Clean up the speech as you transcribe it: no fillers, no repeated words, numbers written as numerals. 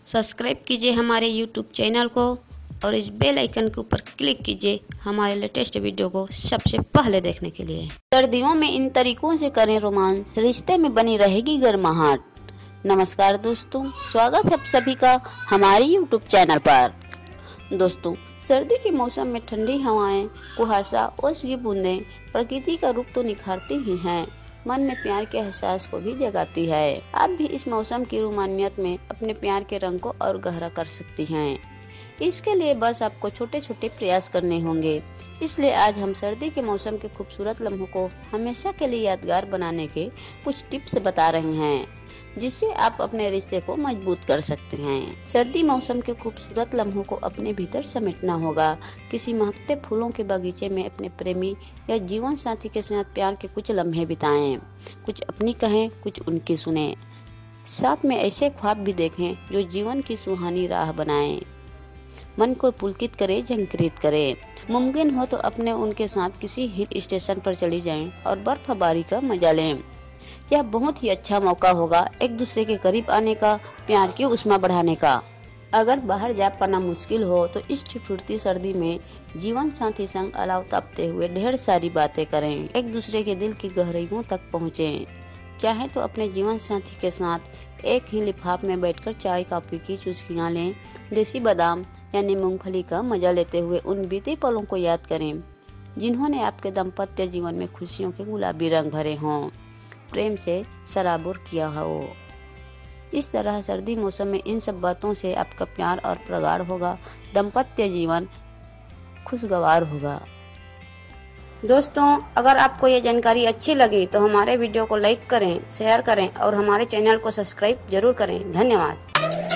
Subscribe कीजिए हमारे YouTube channel को और इस बेल आइकन के ऊपर क्लिक कीजिए हमारे लेटेस्ट वीडियो को सबसे पहले देखने के लिए। सर्दियों में इन तरीकों से करें रोमांस, रिश्ते में बनी रहेगी गर्माहट। नमस्कार दोस्तों, स्वागत है आप सभी का हमारे YouTube चैनल पर। दोस्तों, सर्दी के मौसम में ठंडी हवाएं, कुहासा और सी बूंदें प्रकृति का रूप तो निखारती ही हैं, मन में प्यार के एहसास को भी जगाती है। आप भी इस मौसम की रोमानियत में अपने प्यार के रंग को और गहरा कर सकती हैं। इसके लिए बस आपको छोटे छोटे प्रयास करने होंगे। इसलिए आज हम सर्दी के मौसम के खूबसूरत लम्हों को हमेशा के लिए यादगार बनाने के कुछ टिप्स बता रहे हैं, जिससे आप अपने रिश्ते को मजबूत कर सकते हैं। सर्दी मौसम के खूबसूरत लम्हों को अपने भीतर समेटना होगा। किसी महकते फूलों के बगीचे में अपने प्रेमी या जीवन साथी के साथ प्यार के कुछ लम्हे बिताएं। कुछ अपनी कहें, कुछ उनकी सुने। साथ में ऐसे ख्वाब भी देखें जो जीवन की सुहानी राह बनाएं, मन को पुलकित करे, झंकृत करे। मुमकिन हो तो अपने उनके साथ किसी हिल स्टेशन पर चली जाएं और बर्फबारी का मजा लें। यह बहुत ही अच्छा मौका होगा एक दूसरे के करीब आने का, प्यार की उष्मा बढ़ाने का। अगर बाहर जा पाना मुश्किल हो तो इस ठिठुरती सर्दी में जीवन साथी संग अलाव तापते हुए ढेर सारी बातें करें, एक दूसरे के दिल की गहराइयों तक पहुँचें। चाहे तो अपने जीवन साथी के साथ एक ही लिफाफ में बैठकर चाय कॉफी की चुस्कियां लें, देसी बादाम यानी मूंगफली का मजा लेते हुए उन बीते पलों को याद करें जिन्होंने आपके दाम्पत्य जीवन में खुशियों के गुलाबी रंग भरे हों, प्रेम से सराबोर किया हो। इस तरह सर्दी मौसम में इन सब बातों से आपका प्यार और प्रगाढ़ होगा, दाम्पत्य जीवन खुशगवार होगा। दोस्तों, अगर आपको ये जानकारी अच्छी लगी तो हमारे वीडियो को लाइक करें, शेयर करें और हमारे चैनल को सब्सक्राइब जरूर करें। धन्यवाद।